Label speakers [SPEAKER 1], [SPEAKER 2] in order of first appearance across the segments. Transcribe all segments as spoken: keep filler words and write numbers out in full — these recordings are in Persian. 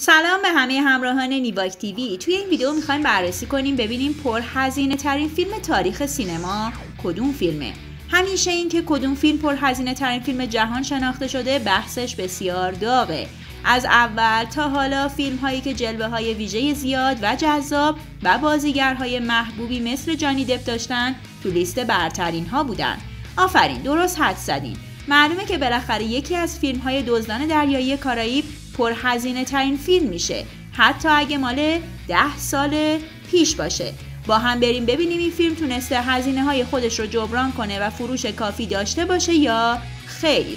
[SPEAKER 1] سلام به همه همراهان نیواک تیوی. توی این ویدیو میخوایم بررسی کنیم ببینیم پرهزینه ترین فیلم تاریخ سینما کدوم فیلمه. همیشه این که کدوم فیلم پرهزینه ترین فیلم جهان شناخته شده بحثش بسیار داغه. از اول تا حالا فیلم هایی که جلوه های ویژه زیاد و جذاب و بازیگرهای محبوبی مثل جانی دپ داشتن تو لیست برترین ها بودن. آفرین، درست حدس زدین. معلومه که بالاخره یکی از فیلم های دزدان دریایی کارائیب پرهزینه ترین فیلم میشه، حتی اگه مال ده سال پیش باشه. با هم بریم ببینیم این فیلم تونسته هزینه های خودش رو جبران کنه و فروش کافی داشته باشه یا خیر.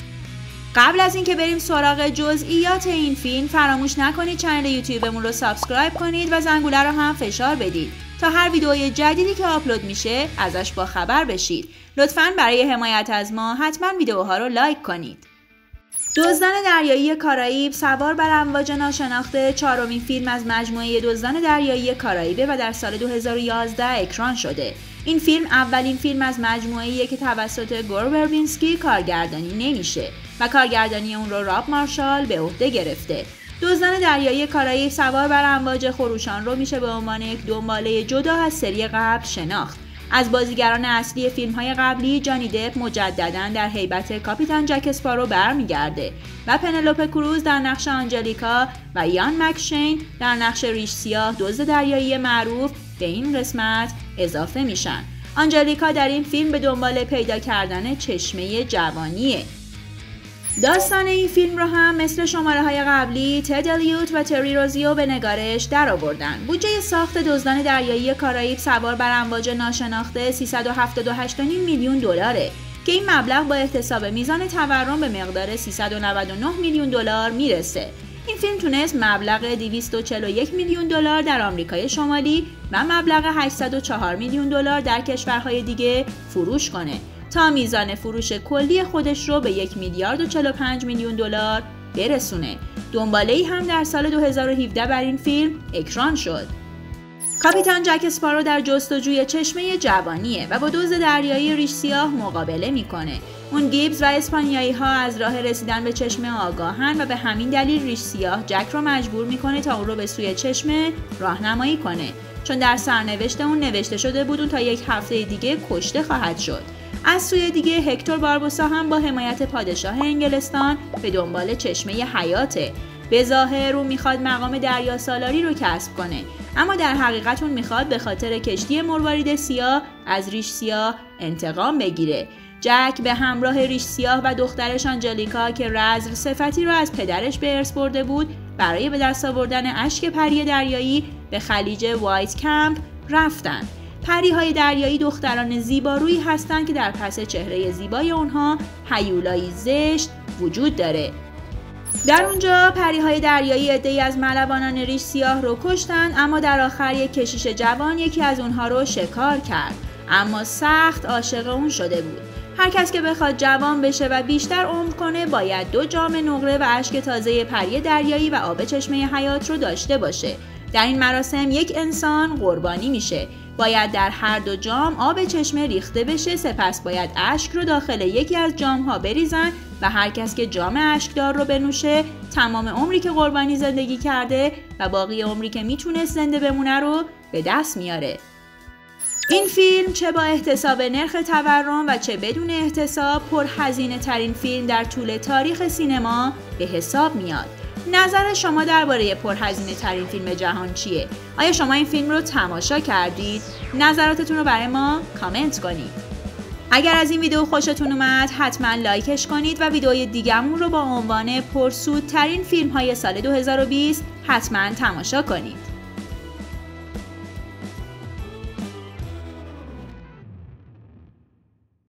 [SPEAKER 1] قبل از اینکه بریم سراغ جزئیات این فیلم، فراموش نکنید کانال یوتیوبمون رو سابسکرایب کنید و زنگوله رو هم فشار بدید تا هر ویدئوی جدیدی که آپلود میشه ازش با خبر بشید. لطفاً برای حمایت از ما حتما ویدئوها رو لایک کنید. دزدان دریایی کارائیب سوار بر امواج ناشناخته چهارمین فیلم از مجموعه دزدان دریایی کارائیبه و در سال دو هزار و یازده اکران شده. این فیلم اولین فیلم از مجموعه‌ایه که توسط گور وربینسکی کارگردانی نمیشه و کارگردانی اون رو راب مارشال به عهده گرفته. دزدان دریایی کارائیب سوار بر امواج خروشان رو میشه به عنوان یک دنباله جدا از سری قبل شناخت. از بازیگران اصلی فیلم‌های قبلی جانی دپ مجدداً در هیبت کاپیتان جک اسپارو برمیگرده و پنلوپه کروز در نقش آنجلیکا و یان مکشین در نقش ریش سیاه دزد دریایی معروف به این قسمت اضافه میشن. آنجلیکا در این فیلم به دنبال پیدا کردن چشمه جوانیه. داستان این فیلم رو هم مثل شماره های قبلی تد الیوت و تری روزیو به نگارش در آوردن. بودجه ساخت دزدان دریایی کارائیب سوار بر امواج ناشناخته سیصد و هفتاد و هشت و نیم میلیون دلاره که این مبلغ با احتساب میزان تورم به مقدار سیصد و نود و نه میلیون دلار میرسه. این فیلم تونست مبلغ دویست و چهل و یک میلیون دلار در آمریکای شمالی و مبلغ هشتصد و چهار میلیون دلار در کشورهای دیگه فروش کنه تا میزان فروش کلی خودش رو به یک میلیارد و چهل و پنج میلیون دلار برسونه. دنباله‌ای هم در سال دو هزار و هفده بر این فیلم اکران شد. کاپیتان جک اسپارو در جستجوی چشمه جوانیه و با دزد دریایی ریش سیاه مقابله میکنه. اون گیبز و اسپانیایی ها از راه رسیدن به چشمه آگاهن و به همین دلیل ریش سیاه جک رو مجبور میکنه تا اون رو به سوی چشمه راهنمایی کنه، چون در سرنوشت اون نوشته شده بود اون تا یک هفته دیگه کشته خواهد شد. از سوی دیگه هکتور باربوسا هم با حمایت پادشاه انگلستان به دنبال چشمه حیاته. به ظاهر اون میخواد مقام دریا سالاری رو کسب کنه، اما در حقیقت اون میخواد به خاطر کشتی مروارید سیاه از ریش سیاه انتقام بگیره. جک به همراه ریش سیاه و دخترش آنجلیکا که رذل صفتی رو از پدرش به ارث برده بود برای به دست آوردن اشک پری دریایی به خلیج وایت کمپ رفتن. پریهای دریایی دختران زیبارویی هستند که در پس چهره زیبای اونها هیولایی زشت وجود داره. در اونجا پریهای دریایی عده‌ای از ملوانان ریش سیاه رو کشتن، اما در آخر یک کشیش جوان یکی از اونها رو شکار کرد، اما سخت عاشق اون شده بود. هر کس که بخواد جوان بشه و بیشتر عمر کنه باید دو جام نقره و اشک تازه پری دریایی و آب چشمه حیات رو داشته باشه. در این مراسم یک انسان قربانی میشه. باید در هر دو جام آب چشمه ریخته بشه، سپس باید اشک رو داخل یکی از جام ها بریزن و هر کس که جام اشکدار رو بنوشه تمام عمری که قربانی زندگی کرده و باقی عمری که میتونست زنده بمونه رو به دست میاره. این فیلم چه با احتساب نرخ تورم و چه بدون احتساب پرهزینه ترین فیلم در طول تاریخ سینما به حساب میاد. نظر شما درباره پرهزینه ترین فیلم جهان چیه؟ آیا شما این فیلم رو تماشا کردید؟ نظراتتون رو برای ما کامنت کنید. اگر از این ویدیو خوشتون اومد حتما لایکش کنید و ویدیوی دیگه‌مون رو با عنوان پرسودترین فیلم های سال دو هزار و بیست حتما تماشا کنید.